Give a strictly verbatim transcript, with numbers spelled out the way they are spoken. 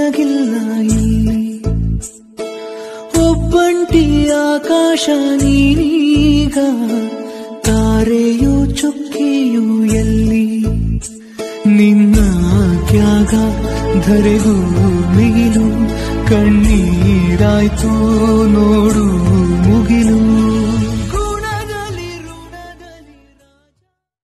ನನಗಿಲ್ಲ ಇಲ್ಲಿ. ಒಬ್ಬಂಟಿ ಆಕಾಶ ನೀನೀಗ, ತಾರೆಯು ಚುಕ್ಕಿಯು ಎಲ್ಲಿ. ನಿನ್ನ ತ್ಯಾಗ ಧರೆಗೂ ಮಿಗಿಲು, ಕಣ್ಣೀರಾಯ್ತು ನೋಡು ಮುಗಿಲು.